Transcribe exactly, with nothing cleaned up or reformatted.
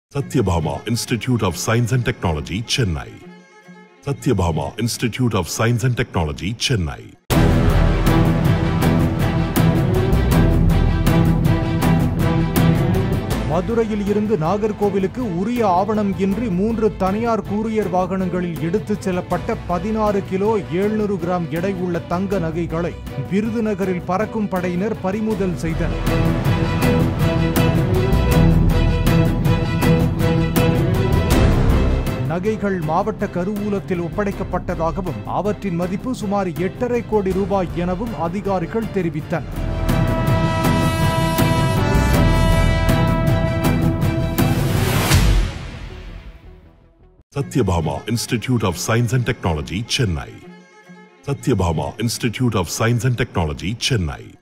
Satyabhama Institute of Science and Technology, Chennai. Satyabhama Institute of Science and Technology, Chennai. மதுரையில் இருந்து நாகர்கோவிலுக்கு உரிய ஆவணம் இன்றி மூன்று தனியார் கூரியர் வாகனங்களில் எடுத்துச் செல்லப்பட்ட பதினாறு கிலோ எழுநூறு கிராம் எடை உள்ள தங்க நகைகளை விருதுநகரில் பறக்கும் படையினர் பறிமுதல் செய்தனர். நகைகள் மாவட்ட கருவூலத்தில் ஒப்படைக்கப்பட்டதாகவும் அவற்றின் மதிப்பு சுமார் எட்டரை கோடி ரூபாய் எனவும் அதிகாரிகள் தெரிவித்தனர். Satyabhama Institute of Science and Technology, Chennai. Satyabhama Institute of Science and Technology, Chennai.